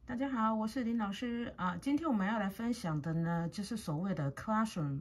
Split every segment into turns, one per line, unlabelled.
大家好，我是林老师啊。今天我们要来分享的呢，就是所谓的 classroom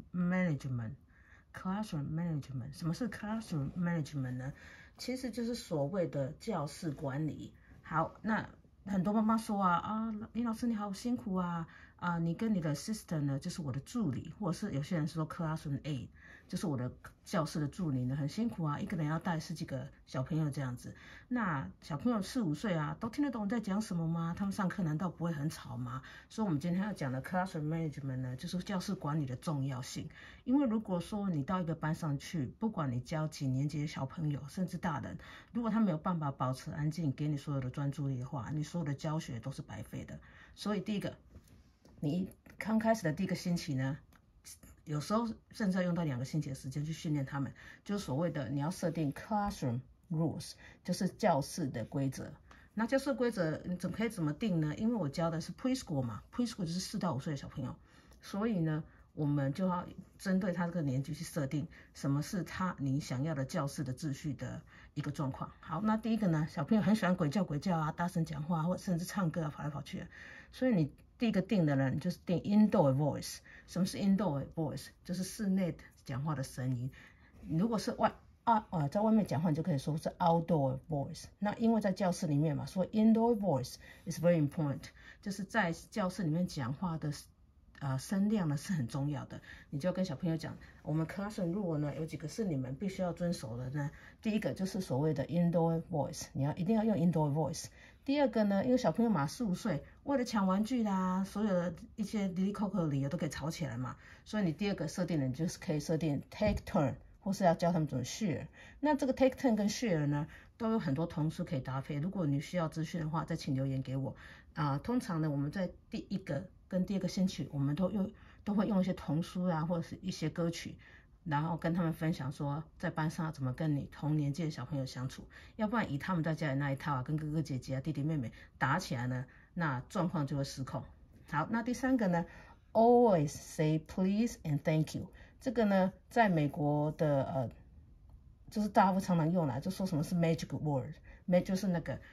management。classroom management， 什么是 classroom management 呢？其实就是所谓的教室管理。好，那很多妈妈说林老师你好辛苦啊，你跟你的 assistant 呢，就是我的助理，或者是有些人说 classroom aide， 就是我的教室的助理呢，很辛苦啊，一个人要带10几个小朋友这样子。那小朋友4、5岁啊，都听得懂你在讲什么吗？他们上课难道不会很吵吗？所以我们今天要讲的 classroom management 呢，就是教室管理的重要性。因为如果说你到一个班上去，不管你教几年级的小朋友，甚至大人，如果他没有办法保持安静，给你所有的专注力的话，你所有的教学都是白费的。所以第一个，你刚开始的第一个星期呢，有时候甚至要用到2个星期的时间去训练他们，就是所谓的你要设定 classroom rules， 就是教室的规则。那教室规则你可以怎么定呢？因为我教的是 preschool 嘛 ，preschool 就是4到5岁的小朋友，所以呢，我们就要针对他这个年纪去设定什么是你想要的教室的秩序的一个状况。好，那第一个呢，小朋友很喜欢鬼叫啊，大声讲话，或甚至唱歌啊，跑来跑去的，所以你第一个定的呢，就是定 indoor voice。什么是 indoor voice？ 就是室内讲话的声音。如果是在外面讲话，你就可以说是 outdoor voice。那因为在教室里面嘛，所以 indoor voice is very important， 就是在教室里面讲话的声量呢是很重要的。你就要跟小朋友讲，我们 classroom rule 呢有几个是你们必须要遵守的呢。第一个就是所谓的 indoor voice， 你一定要用 indoor voice。第二个呢，因为小朋友嘛4、5岁，为了抢玩具啦，所有的一些离离扣扣的理由都可以吵起来嘛，所以你第二个设定的，你就是可以设定 take turn， 或是要教他们怎么 share。那这个 take turn 跟 share 呢，都有很多同事可以搭配。如果你需要资讯的话，再请留言给我。通常呢，我们在第一个跟第二个星期，我们都会用一些童书啊，或者是一些歌曲，然后跟他们分享说，在班上怎么跟你同年纪的小朋友相处。要不然以他们在家里那一套啊，跟哥哥姐姐啊、弟弟妹妹打起来呢，那状况就会失控。好，那第3个呢 ，always say please and thank you。这个呢，在美国的就是大家会常常用啦，就说什么是 magic word， 就是那个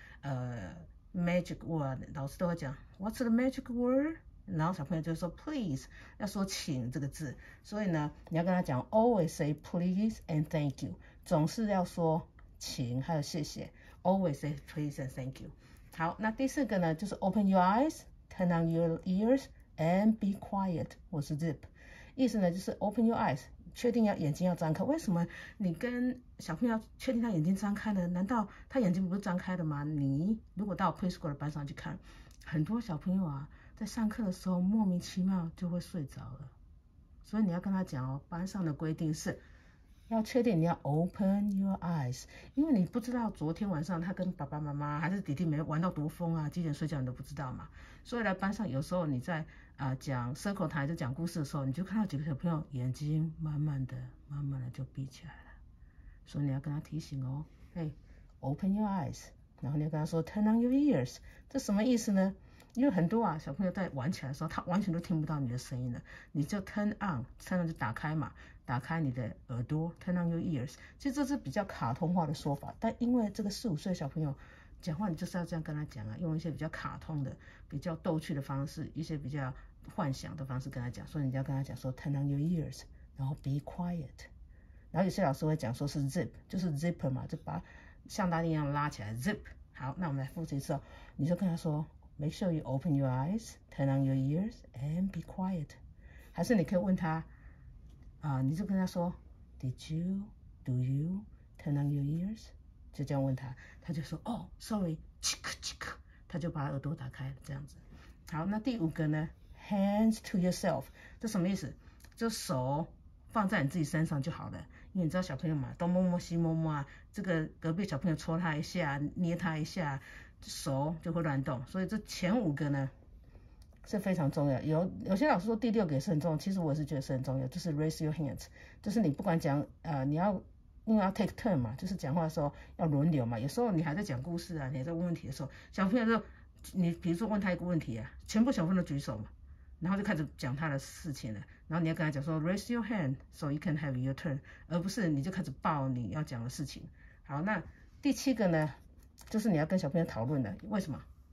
magic word， 老师都会讲 What's the magic word？然后小朋友就说 please， 要说请这个字，所以呢，你要跟他讲 always say please and thank you， 总是要说请还有谢谢 ，always say please and thank you。好，那第4个呢，就是 open your eyes，turn on your ears and be quiet， 或是 zip， 意思呢就是 open your eyes， 确定眼睛要张开。为什么你跟小朋友要确定他眼睛张开呢？难道他眼睛不是张开的吗？你如果到 preschool 的班上去看，很多小朋友啊，在上课的时候莫名其妙就会睡着了，所以你要跟他讲班上的规定是要确定你要 open your eyes， 因为你不知道昨天晚上他跟爸爸妈妈还是弟弟妹妹玩到多疯啊，几点睡觉你都不知道嘛。所以来班上有时候你在讲 circle time 就讲故事的时候，你就看到几个小朋友眼睛慢慢的就闭起来了，所以你要跟他提醒hey open your eyes， 然后你要跟他说 turn on your ears， 这什么意思呢？因为很多小朋友在玩起来的时候，他完全都听不到你的声音了，你就 turn on 就打开嘛，打开你的耳朵 turn on your ears。 其实这是比较卡通化的说法，但因为这个4、5岁小朋友讲话，你就是要这样跟他讲用一些比较卡通的、比较逗趣的方式，一些比较幻想的方式跟他讲，所以你要跟他讲说 turn on your ears， 然后 be quiet。 然后有些老师会讲说是 zip， 就是 zipper 嘛，就把像拉链一样拉起来 zip。 好，那我们来复习一次你就跟他说Make sure you open your eyes, turn on your ears, and be quiet。 还是你可以问他你就跟他说 Did you, do you, turn on your ears？ 就这样问他，他就说sorry， 他就把耳朵打开这样子。好，那第5个呢 Hands to yourself， 这什么意思？就手放在你自己身上就好了。因为你知道小朋友嘛，东摸摸西摸摸这个隔壁小朋友戳他一下，捏他一下，手就会乱动。所以这前5个呢是非常重要。有些老师说第6个也是很重要，其实我也是觉得是很重要，就是 raise your hands， 就是你不管讲你要因为要 take turn 嘛，就是讲话的时候要轮流嘛。有时候你还在讲故事你还在问问题的时候，小朋友就你比如说问他一个问题全部小朋友都举手嘛，然后就开始讲他的事情了，然后你要跟他讲说 raise your hand so you can have your turn， 而不是你就开始报你要讲的事情。好，那第7个呢，就是你要跟小朋友讨论的，为什么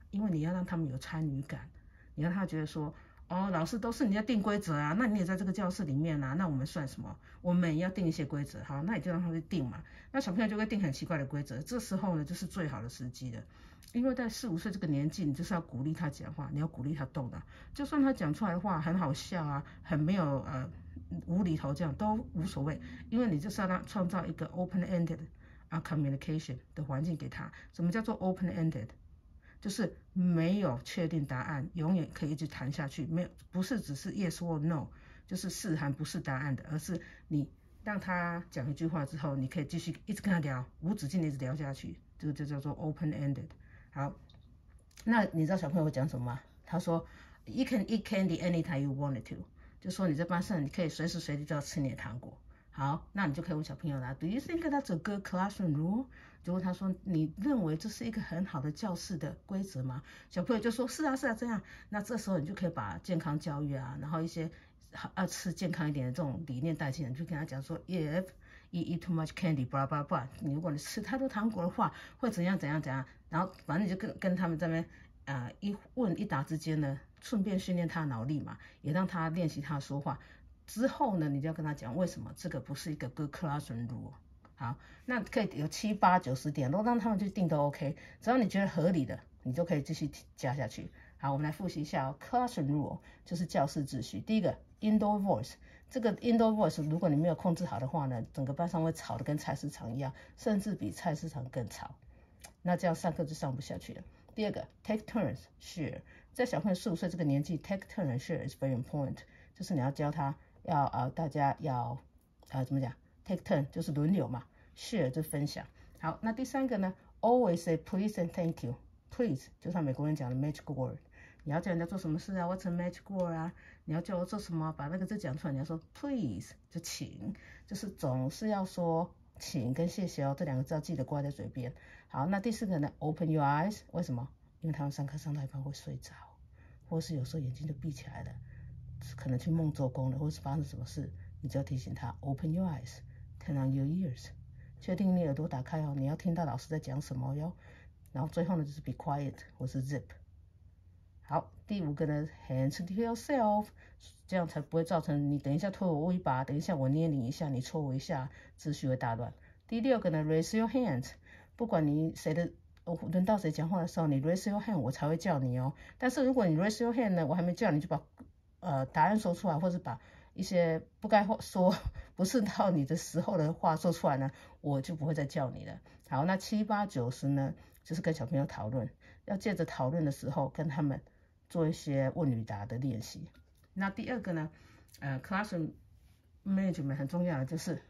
因为你要让他们有参与感，你让他觉得说，哦，老师都是你在定规则啊，那你也在这个教室里面啊，那我们算什么？我们也要定一些规则，好，那你就让他去定嘛。那小朋友就会定很奇怪的规则，这时候呢就是最好的时机了。因为在4、5岁这个年纪，你就是要鼓励他讲话，你要鼓励他动的。就算他讲出来的话很好笑啊，很没有无厘头这样都无所谓，因为你就是要让创造一个 open-ended communication 的环境给他。什么叫做 open-ended？ 就是没有确定答案，永远可以一直谈下去，没有不是只是 yes or no， 就是是和不是答案的，而是你让他讲一句话之后，你可以继续一直跟他聊，无止境的一直聊下去，这个就叫做 open-ended。好，那你知道小朋友会讲什么吗？他说 You can eat candy anytime you wanted to， 就说你在班上你可以随时随地都要吃你的糖果。好，那你就可以问小朋友啦 Do you think that's a good classroom rule？ 就问他说你认为这是一个很好的教室的规则吗？小朋友就说是啊是啊这样。那这时候你就可以把健康教育啊，然后一些要吃健康一点的这种理念带进来，就跟他讲说 If you eat too much candy blah blah blah， 你如果你吃太多糖果的话会怎样怎样怎样，然后反正你就跟他们这边一问一答之间呢，顺便训练他的脑力嘛，也让他练习他说话。之后呢，你就要跟他讲为什么这个不是一个 good classroom rule。好，那可以有7、8、9、10点，都让他们去定都 OK， 只要你觉得合理的，你就可以继续加下去。好，我们来复习一下classroom rule 就是教室秩序。第一个 indoor voice， 这个 indoor voice 如果你没有控制好的话呢，整个班上会吵得跟菜市场一样，甚至比菜市场更吵，那这样上课就上不下去了。第二个 take turns share， 在小朋友4、5岁这个年纪 take turns share is very important， 就是你要教他要大家要怎么讲 take turn 就是轮流嘛， share 就分享。好，那第三个呢 always say please and thank you。 please 就是美国人讲的 magic word， 你要叫人家做什么事啊 what's a magic word 啊，你要叫我做什么把那个字讲出来，你要说 please 就请，就是总是要说请跟谢谢哦，这2个字要记得挂在嘴边。好，那第4个呢 open your eyes， 为什么？因为他们上课上到一半会睡着，或是有时候眼睛就闭起来了，可能去梦周公了，或是发生什么事，你就要提醒他 open your eyes turn on your ears， 确定你耳朵打开哦，你要听到老师在讲什么哟。然后最后呢就是 be quiet 或是 zip。 好，第5个呢 hands to yourself， 这样才不会造成你等一下推我一把，等一下我捏你一下，你戳我一下，秩序会大乱。第6个呢 raise your hands， 不管你谁的轮到谁讲话的时候，你 raise your hand 我才会叫你哦。但是如果你 raise your hand 呢，我还没叫你就把答案说出来，或是把一些不该说不是到你的时候的话说出来呢，我就不会再叫你了。好，那7、8、9、10呢，就是跟小朋友讨论，要借着讨论的时候跟他们做一些问与答的练习。那第2个呢classroom management 很重要的就是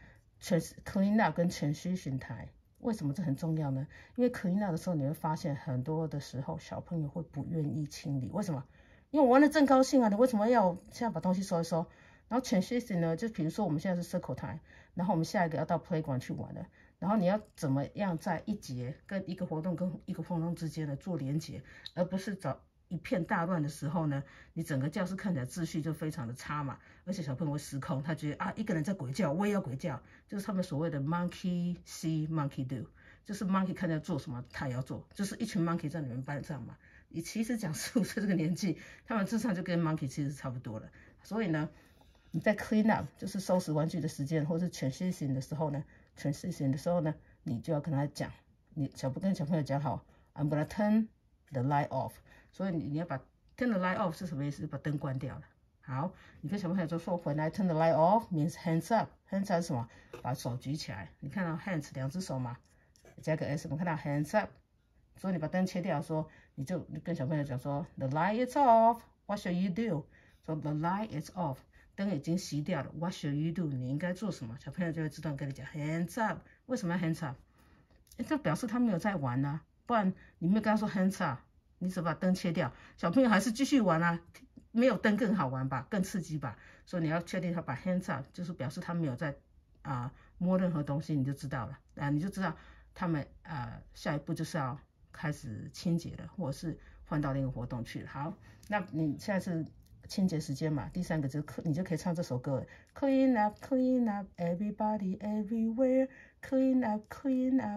clean up 跟transition time。为什么这很重要呢？因为 clean up 的时候你会发现很多的时候小朋友会不愿意清理，为什么？因为我玩得正高兴啊，你为什么要现在把东西收一收？然后 transition 呢，就比如说我们现在是 circle time， 然后我们下一个要到 playground 去玩了，然后你要怎么样在一节跟一个活动跟一个活动之间的做连结，而不是找一片大乱的时候呢，你整个教室看起来秩序就非常的差嘛，而且小朋友会失控，他觉得一个人在鬼叫，我也要鬼叫，就是他们所谓的 monkey see monkey do， 就是 monkey 看见做什么他也要做，就是一群 monkey 在你们班上嘛。你其实讲4、5岁这个年纪，他们智商就跟 monkey 其实差不多了。所以呢，你在 clean up 就是收拾玩具的时间，或是 transition 的时候呢，你就要跟他讲，你跟小朋友讲好 ，I'm gonna turn the light off。所以你要把 turn the light off 是什么意思？把灯关掉了。好，你跟小朋友就说回来 turn the light off means hands up。hands up 是什么？把手举起来。你看到 hands 2只手嘛，加个 s， 我们看到 hands up。所以你把灯切掉，说你就跟小朋友讲说 The light is off. What should you do? 说 The light is off. 灯已经熄掉了。What should you do? 你应该做什么？小朋友就会自动跟你讲 Hands up. 为什么要 Hands up？ 这表示他没有在玩啊，不然你没有跟他说 Hands up， 你只把灯切掉，小朋友还是继续玩啊。没有灯更好玩吧，更刺激吧。所以你要确定他把 Hands up， 就是表示他没有在摸任何东西，你就知道了你就知道他们下一步就是要开始清洁了，或者是换到另一个活动去了。好，那你现在是清洁时间嘛？第3个你就可以唱这首歌 ，Clean up, clean up, everybody, everywhere, clean up, clean up,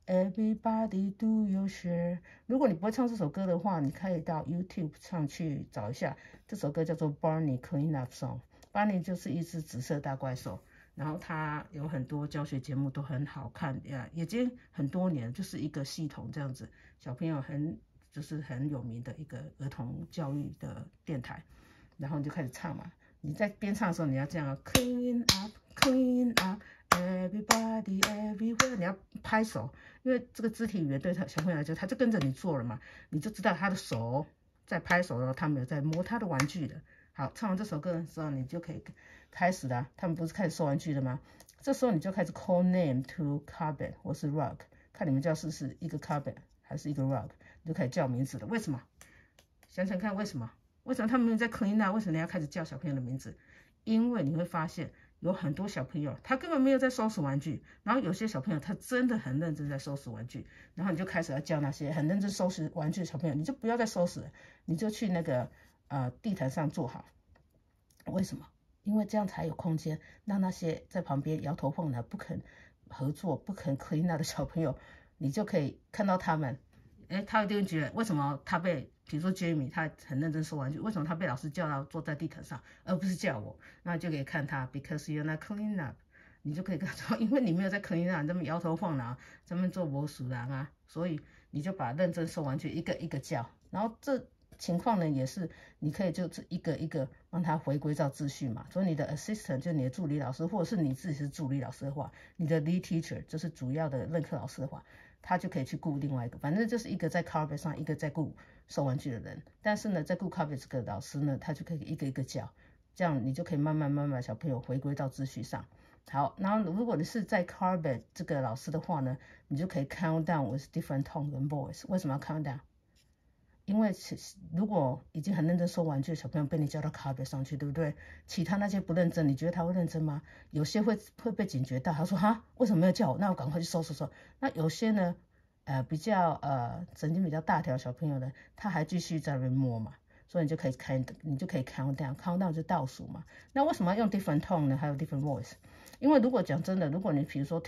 Everybody do your share。如果你不会唱这首歌的话，你可以到 YouTube 上去找一下，这首歌叫做 Barney Clean Up Song。Barney 就是一只紫色大怪兽，然后它有很多教学节目都很好看呀，已经很多年，就是一个系统这样子，小朋友就是很有名的一个儿童教育的电台，然后你就开始唱嘛。你在边唱的时候，你要这样 clean up clean up everybody everywhere， 你要拍手，因为这个肢体语言对小朋友来说，他就跟着你做了嘛，你就知道他的手在拍手，然后他没有在摸他的玩具的。好，唱完这首歌的时候，你就可以开始了。他们不是开始收玩具了吗？这时候你就开始 call name to carpet 或是 rug， 看你们教室是一个 carpet 还是一个 rug， 你就开始叫名字了。为什么？想想看，为什么？为什么他们在 clean up？ 为什么你要开始叫小朋友的名字？因为你会发现有很多小朋友他根本没有在收拾玩具，然后有些小朋友他真的很认真在收拾玩具，然后你就开始要叫那些很认真收拾玩具的小朋友，你就不要再收拾了，你就去那个地毯上坐好。为什么？因为这样才有空间让那些在旁边摇头晃脑不肯合作不肯 clean up 的小朋友，你就可以看到他们。他一定会觉得为什么他被，比如说 Jamie 他很认真收玩具，为什么他被老师叫到坐在地毯上，而不是叫我？那就可以看他 because you're not clean up， 你就可以看到，因为你没有在 clean up， 这么摇头晃脑，这么做魔术郎啊，所以你就把认真收玩具一个一个叫，然后这情况呢也是你可以就是一个一个让他回归到秩序嘛。所以你的 assistant 就你的助理老师，或者是你自己是助理老师的话，你的 lead teacher 就是主要的任课老师的话，他就可以去顾另外一个，反正就是一个在 carpet 上，一个在顾收玩具的人。但是呢，在顾 carpet 这个老师呢，他就可以一个一个叫，这样你就可以慢慢小朋友回归到秩序上。好，然后如果你是在 carpet 这个老师的话呢，你就可以 count down with different tone 跟 voice。为什么要 count down？因为如果已经很认真收玩具的小朋友被你叫到 carpet 上去，对不对？其他那些不认真，你觉得他会认真吗？有些会被警觉到，他说哈，为什么要叫我？那我赶快去收。那有些呢，比较神经比较大条的小朋友呢，他还继续在那边摸嘛，所以你就可以 count down 就倒数嘛。那为什么要用 different tone 呢？还有 different voice？ 因为如果讲真的，如果你比如说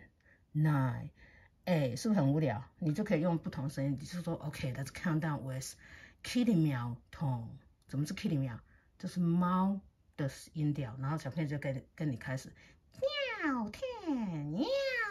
10、9。是不是很无聊？你就可以用不同的声音，你就说 OK，let's count down with kitty 喵 tone。怎么是 kitty 喵？就是猫的音调，然后小朋友就跟你开始喵 10 喵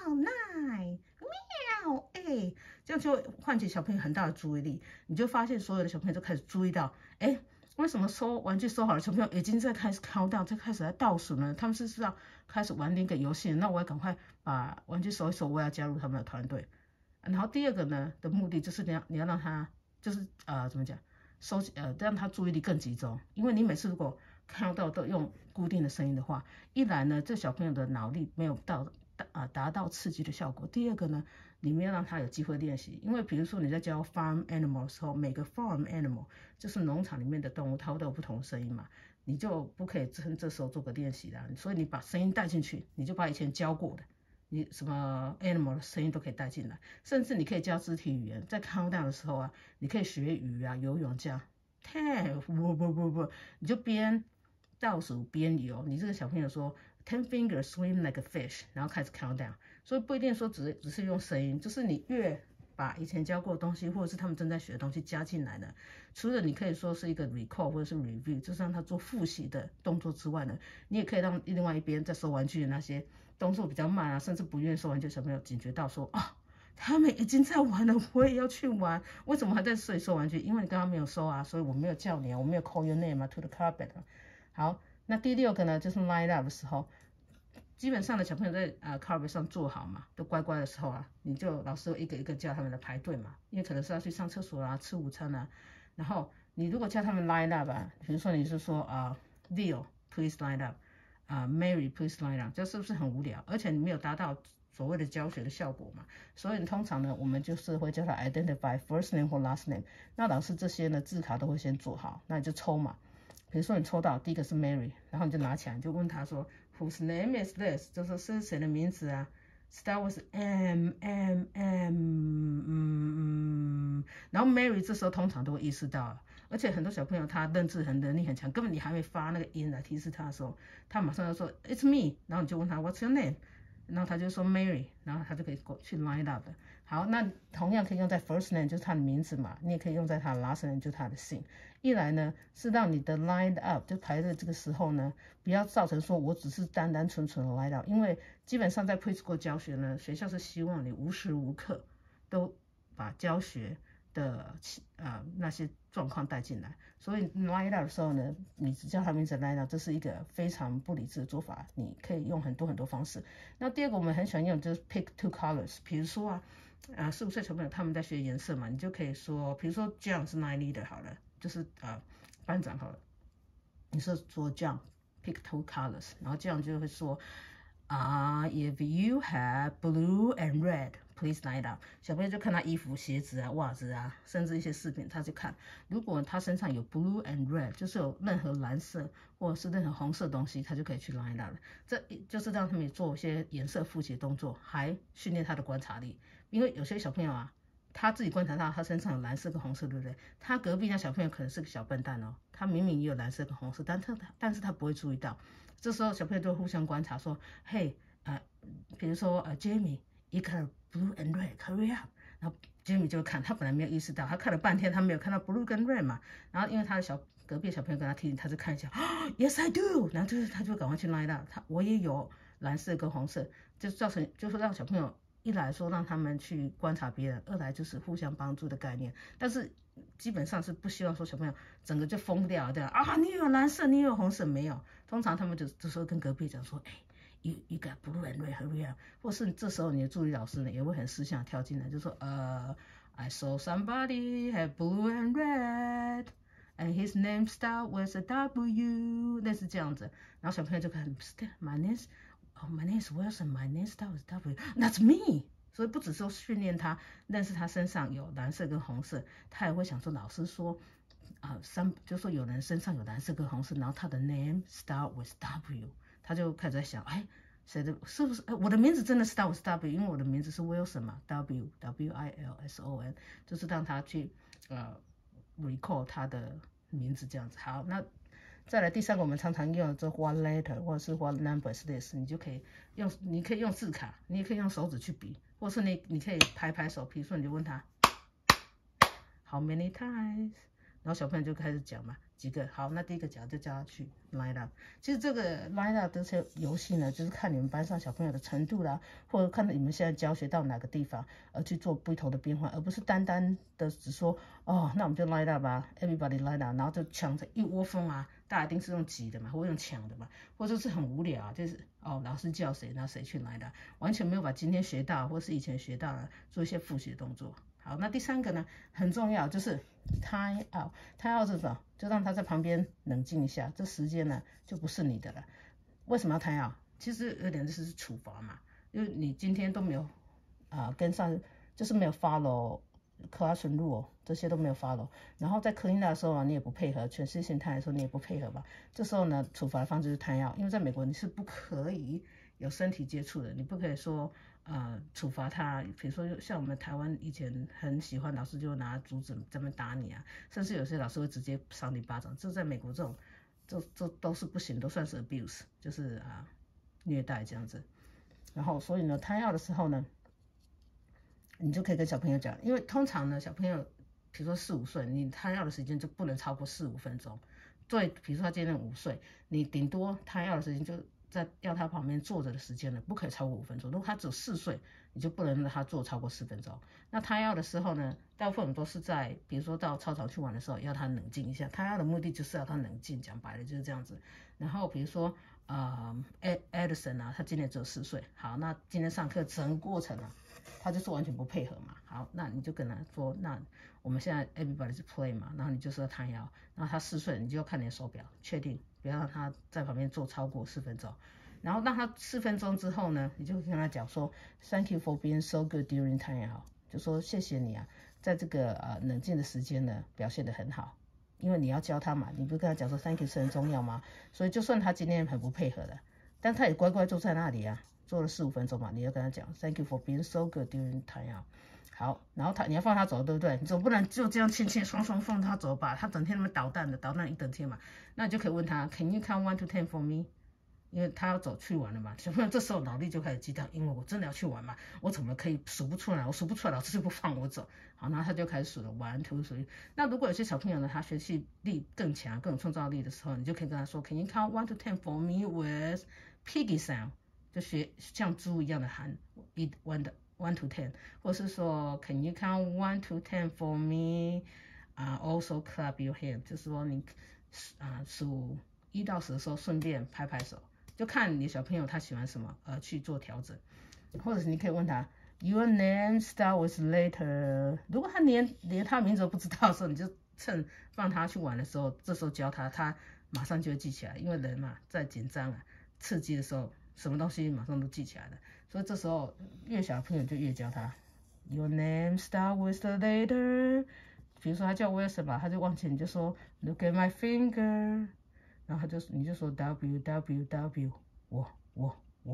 9 喵 8，这样就会唤起小朋友很大的注意力。你就发现所有的小朋友就开始注意到，为什么玩具收好了，小朋友已经在开始 count down， 在开始在倒数呢？他们是要开始玩另一个游戏，那我要赶快把玩具收一收，我要加入他们的团队。然后第二个呢的目的就是你要让他就是怎么讲让他注意力更集中，因为你每次如果 count down 都用固定的声音的话，一来呢这小朋友的脑力没有达到刺激的效果，第二个呢你没有让他有机会练习，因为比如说你在教 farm animal 的时候，每个 farm animal 就是农场里面的动物，它都有不同的声音嘛，你就不可以趁这时候做个练习啦。所以你把声音带进去，你就把以前教过的，你什么 animal 的声音都可以带进来，甚至你可以教肢体语言，在 count down 的时候啊，你可以学鱼啊、游泳这样 ，10 不，你就边倒数边游，你这个小朋友说 10 fingers swim like a fish， 然后开始 count down。所以不一定说只是用声音，就是你越把以前教过的东西，或者是他们正在学的东西加进来呢，除了你可以说是一个 recall 或者是 review， 就是让他做复习的动作之外呢，你也可以让另外一边在收玩具的那些动作比较慢啊，甚至不愿意收玩具的小朋友警觉到说他们已经在玩了，我也要去玩，为什么还在这里收玩具？因为你刚刚没有收啊，所以我没有叫你啊，我没有 call your name 啊 to the carpet 啊。好，那第六个呢，就是 line up 的时候。基本上的小朋友在carpet 上坐好嘛，都乖乖的时候啊，你就老师一个一个叫他们来排队嘛，因为可能是要去上厕所啊、吃午餐啊。然后你如果叫他们 line up 啊，比如说你是说Leo please line up， Mary please line up， 这是不是很无聊？而且你没有达到所谓的教学的效果嘛。所以通常呢，我们就是会叫他 identify first name 或 last name。那老师这些呢字卡都会先做好，那你就抽嘛。比如说你抽到第一个是 Mary， 然后你就拿起来，你就问他说 Whose name is this？ 就说是谁的名字啊 ？Start with M。然后 Mary 这时候通常都会意识到，而且很多小朋友他认知能力很强，根本你还没发那个音来提示他的时候，他马上就说 It's me。然后你就问他 What's your name？ 然后他就说 Mary， 然后他就可以去 line up 的。好，那同样可以用在 first name 就是他的名字嘛，你也可以用在他的 last name 就是他的姓。一来呢是让你的 line up 就排在这个时候呢，不要造成说我只是单单纯纯的 line up， 因为基本上在 preschool 教学呢，学校是希望你无时无刻都把教学的那些状况带进来，所以 line up 的时候呢，你只叫他名字 line up， 这是一个非常不理智的做法，你可以用很多方式。那第二个我们很喜欢用就是 pick two colors， 比如说4、5岁小朋友他们在学颜色嘛，你就可以说，比如说 John 是 line leader 好了，就是班长好了，你说 John pick two colors， 然后这样就会说if you have blue and red。Please line up。小朋友就看他衣服、鞋子啊、袜子啊，甚至一些饰品，他就看。如果他身上有 blue and red， 就是有任何蓝色或者是任何红色的东西，他就可以去 line up 了。这就是让他们做一些颜色复习动作，还训练他的观察力。因为有些小朋友他自己观察到他身上有蓝色跟红色，对不对？他隔壁那小朋友可能是个小笨蛋哦，他明明也有蓝色跟红色，但是他不会注意到。这时候小朋友就互相观察说，嘿，比如说Jamie。一个 blue and red hurry up， 然后 Jamie 就看，他本来没有意识到，他看了半天他没有看到 blue 跟 red 嘛，然后因为他的隔壁小朋友跟他提醒，他就看一下，Yes I do， 然后他就赶快去 line up， 我也有蓝色跟红色，就是让小朋友一来说让他们去观察别人，二来就是互相帮助的概念，但是基本上是不希望说小朋友整个就疯掉对吧？你有蓝色，你有红色没有？通常他们就说跟隔壁讲说，You got blue and red, hurry up！ 或是这时候你的助理老师呢也会很识相跳进来，就说I saw somebody have blue and red, and his name start with a W， 类似这样子，然后小朋友就看 My name is Wilson, my name start with W， That's me。所以不只是训练他认识他身上有蓝色跟红色，他也会想说老师说就说有人身上有蓝色跟红色，然后他的 name start with W。他就开始在想，谁的是不是？我的名字真的是 start with W， 因为我的名字是 Wilson 嘛 ，W-W-I-L-S-O-N， 就是让他去recall 他的名字这样子。好，那再来第三个，我们常常用的这 what letter 或者是 what numbers this， 你可以用字卡，你也可以用手指去比，或是你可以拍手，比如说你就问他 How many times？然后小朋友就开始讲嘛，几个好，那第一个讲就叫他去 line up。其实这个 line up 这些游戏呢，就是看你们班上小朋友的程度啦，或者看你们现在教学到哪个地方，而去做不同的变换，而不是单单的只说那我们就 line up 吧 ，everybody line up， 然后就抢着一窝蜂大家一定是用挤的嘛，或用抢的嘛，或者是很无聊就是老师叫谁，然后谁去 line up， 完全没有把今天学到或是以前学到的做一些复习的动作。好，那第三个呢，很重要，就是 time out。time out 是什么？就让他在旁边冷静一下，这时间呢就不是你的了。为什么要 time out？ 其实有点就是处罚嘛，因为你今天都没有跟上，就是没有 follow classroom rule， 这些都没有 follow。然后在 clean up 的时候你也不配合，全是性态的时候你也不配合吧。这时候呢，处罚的方式就是 time out， 因为在美国你是不可以有身体接触的，你不可以说处罚他，比如说像我们台湾以前很喜欢老师就拿竹子在那边打你甚至有些老师会直接赏你巴掌，这在美国这都是不行，都算是 abuse， 就是虐待这样子。然后所以呢time out的时候呢，你就可以跟小朋友讲，因为通常呢小朋友比如说4、5岁，你time out的时间就不能超过4、5分钟。对，比如说他今年5岁，你顶多time out的时间就在要他旁边坐着的时间呢，不可以超过5分钟。如果他只有4岁，你就不能让他坐超过4分钟。那他要的时候呢，大部分都是在比如说到操场去玩的时候，要他冷静一下。他要的目的就是要他冷静，讲白了就是这样子。然后比如说Edison 他今年只有4岁，好，那今天上课整个过程他就是完全不配合嘛。好，那你就跟他说，那我们现在 everybody 是 play 嘛，然后你就是要他要，然后他4岁，你就要看你的手表，确定不要让他在旁边坐超过4分钟。然后让他4分钟之后呢，你就跟他讲说 Thank you for being so good during time out， 就说谢谢你在这个冷静的时间呢表现得很好，因为你要教他嘛，你不是跟他讲说 Thank you 是很重要吗？所以就算他今天很不配合的，但他也乖乖坐在那里坐了4、5分钟嘛，你要跟他讲 Thank you for being so good during time out。好，然后你要放他走，对不对？你总不能就这样轻轻松松放他走吧？他整天那么捣蛋一整天嘛。那你就可以问他 Can you count 1 to 10 for me？ 因为他要走去玩了嘛，小朋友这时候脑力就开始激荡，因为我真的要去玩嘛，我怎么可以数不出来？我数不出来，老师就不放我走。好，然后他就开始数了1 2 3。那如果有些小朋友呢，他学习力更强、更有创造力的时候，你就可以跟他说 ，Can you count 1 to 10 for me with piggy sound？ 就学像猪一样的喊1 to 10，或是说 Can you count 1 to 10 for me？ also clap your hand， 就是说你数1到10的时候顺便拍拍手。就看你小朋友他喜欢什么，去做调整，或者是你可以问他 Your name start with letter。如果他连他名字都不知道的时候，你就趁放他去玩的时候，这时候教他，他马上就会记起来。因为人嘛，在紧张刺激的时候，什么东西马上都记起来了。所以这时候越小朋友就越教他 Your name start with the letter。比如说他叫 Wilson 吧，他就往前你就说 Look at my finger。然后你就说 W我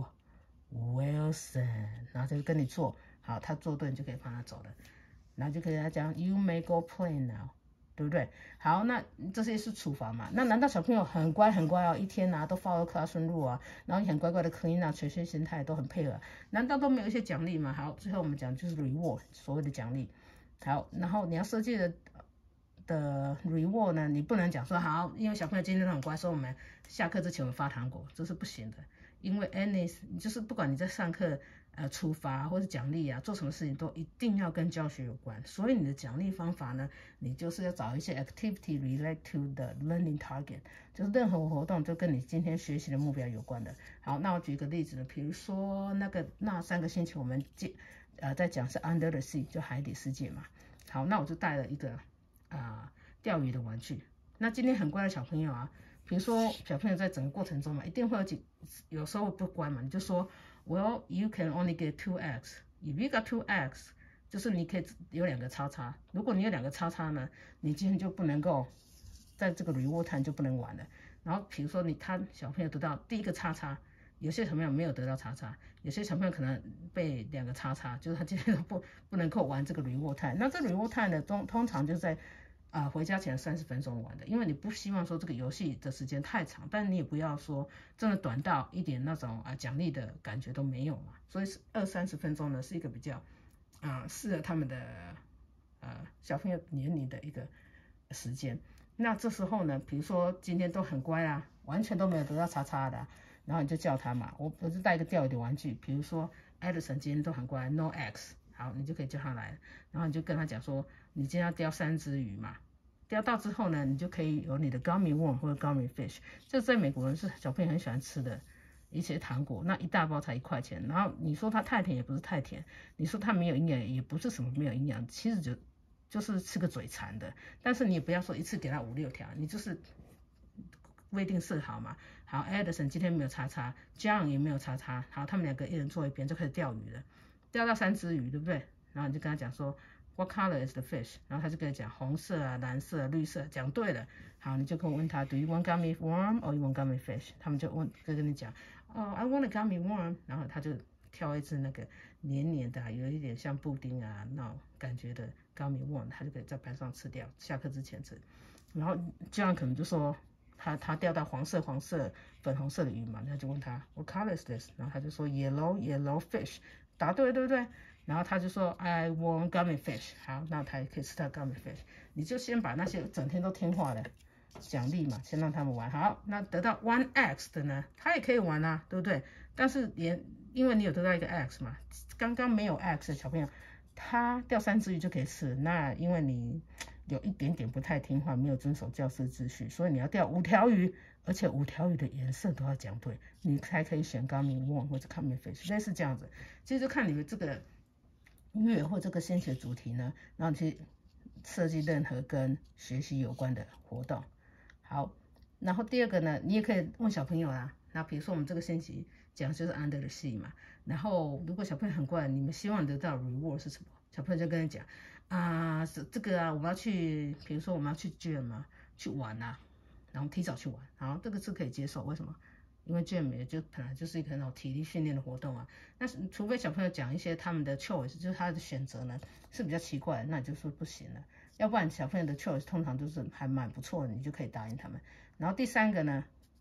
Wilson， 然后就跟你做好，他做对你就可以放他走了，然后就可以跟他讲 You may go play now， 对不对？好，那这些是处罚嘛？那难道小朋友很乖哦，一天都 follow classroom rule 啊，然后也很乖乖的 clean 啊，学习心态都很配合，难道都没有一些奖励吗？好，最后我们讲就是 reward， 所谓的奖励。好，然后你要设计的 reward 呢，你不能讲说好，因为小朋友今天都很乖，所以我们下课之前我们发糖果，这是不行的。因为 就是不管你在上课处罚或是奖励做什么事情都一定要跟教学有关。所以你的奖励方法呢，你就是要找一些 activity relate to the learning target， 就是任何活动就跟你今天学习的目标有关的。好，那我举一个例子呢，比如说那3个星期我们在讲是 Under the Sea， 就海底世界嘛。好，那我就带了一个钓鱼的玩具。那今天很乖的小朋友比如说小朋友在整个过程中嘛，一定会有时候不乖嘛，你就说 Well you can only get 2 eggs， if you got 2 eggs， 就是你可以有2个叉叉。如果你有2个叉叉呢，你今天就不能够在这个 reward time 就不能玩了。然后比如说他小朋友得到第1个叉叉，有些小朋友没有得到叉叉，有些小朋友可能被2个叉叉，就是他今天都不能够玩这个 reward time。那这 reward time 呢，通常就在回家前30分钟玩的，因为你不希望说这个游戏的时间太长，但你也不要说真的短到一点那种奖励的感觉都没有嘛。所以20-30分钟呢是一个比较适合他们的小朋友年龄的一个时间。那这时候呢，比如说今天都很乖完全都没有得到叉叉的，然后你就叫他嘛，我是带一个钓鱼的玩具，比如说 Edison 今天都很乖 ，No X， 好，你就可以叫他来，然后你就跟他讲说，你今天要钓3只鱼嘛。钓到之后呢，你就可以有你的 gummy worm 或者 gummy fish， 这在美国人是小朋友很喜欢吃的一些糖果，那一大包才1块钱。然后你说它太甜也不是太甜，你说它没有营养也不是什么没有营养，其实就是吃个嘴馋的。但是你也不要说一次给他5、6条，你就是规定设好嘛。好 ，Edison 今天没有叉叉 ，John 也没有叉叉，好，他们2个一人坐一边就开始钓鱼了，钓到3只鱼，对不对？然后你就跟他讲说。What color is the fish？ 然后他就跟你讲红色蓝色绿色，讲对了。好，你就跟我问他 Do you want gummy worm or you want gummy fish？ 他们就跟你讲I want a gummy worm。然后他就挑一只那个黏黏的有一点像布丁那种感觉的 gummy worm， 他就可以在班上吃掉，下课之前吃。然后这样可能就说他钓到黄色粉红色的鱼嘛，他就问他 What color is this？ 然后他就说 yellow fish， 答对对不对？然后他就说 I want gummy fish， 好，那他也可以吃到 gummy fish。你就先把那些整天都听话的奖励嘛，先让他们玩。好，那得到 1 X 的呢，他也可以玩对不对？但是因为你有得到一个 X 嘛，刚刚没有 X 的小朋友，他钓3只鱼就可以吃。那因为你有一点点不太听话，没有遵守教室秩序，所以你要钓5条鱼，而且5条鱼的颜色都要讲对，你才可以选 gummy worm 或者 gummy fish， 类似这样子。其实就看你们这个月或这个先学主题呢，然后去设计任何跟学习有关的活动。好，然后第2个呢，你也可以问小朋友那比如说我们这个星期讲就是 Under the Sea 嘛，然后如果小朋友很乖，你们希望得到 reward 是什么？小朋友就跟你讲这个我们要去，比如说我们要去 gym 去玩然后提早去玩，好，这个是可以接受，为什么？因为 gym 就本来就是一个很好体力训练的活动那除非小朋友讲一些他们的 choice， 就是他的选择呢是比较奇怪，那你就说不行了。要不然小朋友的 choice 通常都是还蛮不错的，你就可以答应他们。然后第3个呢，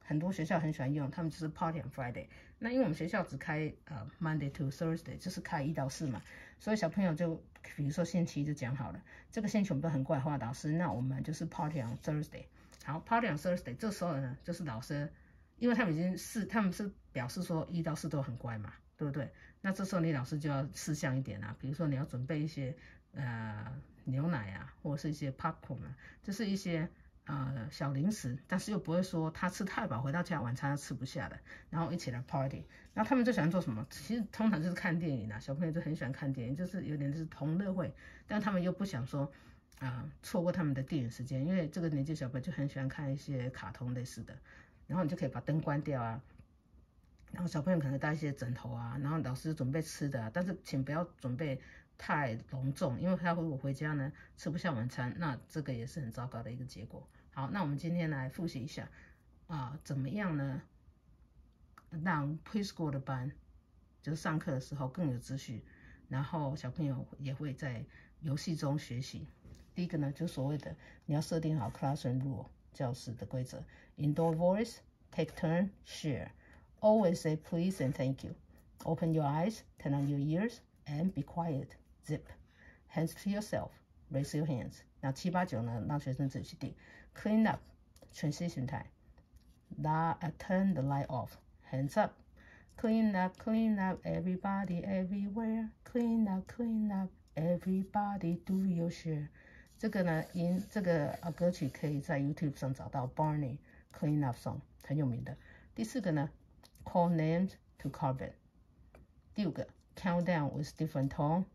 很多学校很喜欢用，他们就是 Party on Friday。那因为我们学校只开Monday to Thursday， 就是开1到4嘛，所以小朋友就比如说星期一就讲好了，这个星期我们都很乖的话，老师那我们就是 Party on Thursday。好 ，Party on Thursday， 这时候呢就是老师，因为他们他们是表示说1到4都很乖嘛，对不对？那这时候你老师就要识相一点啦，比如说你要准备一些牛奶啊，或者是一些 popcorn 啊，就是一些小零食，但是又不会说他吃太饱回到家晚餐吃不下的，然后一起来 party。然后他们最喜欢做什么？其实通常就是看电影啊，小朋友就很喜欢看电影，就是有点就是同乐会，但他们又不想说错过他们的电影时间，因为这个年纪小朋友就很喜欢看一些卡通类似的，然后你就可以把灯关掉啊。然后小朋友可能带一些枕头啊，然后老师准备吃的但是请不要准备太隆重，因为他如果回家呢吃不下晚餐，那这个也是很糟糕的一个结果。好，那我们今天来复习一下怎么样呢让 preschool 的班就是上课的时候更有秩序，然后小朋友也会在游戏中学习。第一个呢，就所谓的你要设定好 classroom rule 教室的规则 ，indoor voice, take turn, share。Always say please and thank you. Open your eyes, turn on your ears, and be quiet. Zip. Hands to yourself. Raise your hands. 那7、8、9呢，让学生自己去定。Clean up. 全息形态。Turn the light off. Hands up. Clean up, clean up, everybody, everywhere. Clean up, clean up, everybody, do your share. 这个呢，这个歌曲可以在 YouTube 上找到 Barney Clean Up Song， 很有名的。第4个呢，Call names to carpet。第5个 ，Count down with different tone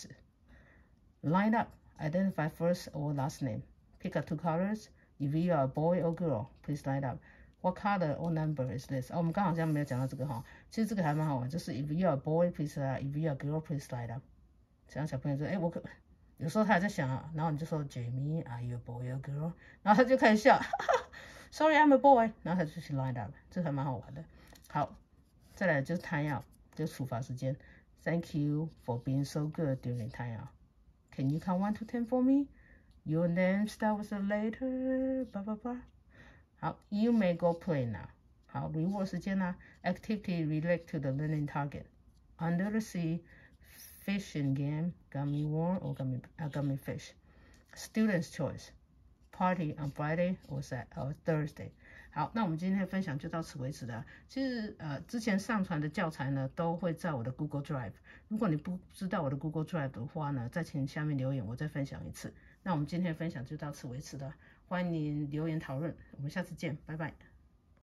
voices。Line up, identify first or last name. Pick up 2 colors. If you are a boy or girl, please line up. What color or number is this? 我们刚好像没有讲到这个哈，其实这个还蛮好玩，就是 If you are a boy, please line up. If you are a girl, please line up. 这样小朋友说，有时候他还在想然后你就说 Jamie, are you a boy or girl? 然后他就开始笑，Sorry, I'm a boy. 然后他就去 line up， 这还蛮好玩的。好，再来就是 time out， 就是处罚时间。Thank you for being so good during time out. Can you count 1 to 10 for me? Your name starts with a letter. 叭叭叭。好 ，You may go play now. 好 ，reward 时间呢 ？Activity relate to the learning target. Under the sea, fishing game, gummy worm or gummy fish. Student's choice. Party on Friday or Thursday. 好，那我们今天的分享就到此为止了。其实之前上传的教材呢，都会在我的 Google Drive。如果你不知道我的 Google Drive 的话呢，再请下面留言，我再分享一次。那我们今天的分享就到此为止了，欢迎您留言讨论，我们下次见，拜拜。